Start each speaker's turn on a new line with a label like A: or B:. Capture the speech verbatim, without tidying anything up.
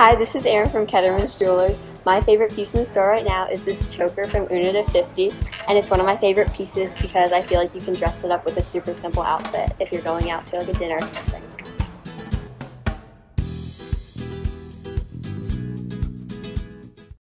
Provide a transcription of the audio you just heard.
A: Hi, this is Erin from Ketterman's Jewelers. My favorite piece in the store right now is this choker from Una to fifty, and it's one of my favorite pieces because I feel like you can dress it up with a super simple outfit if you're going out to like a dinner or something.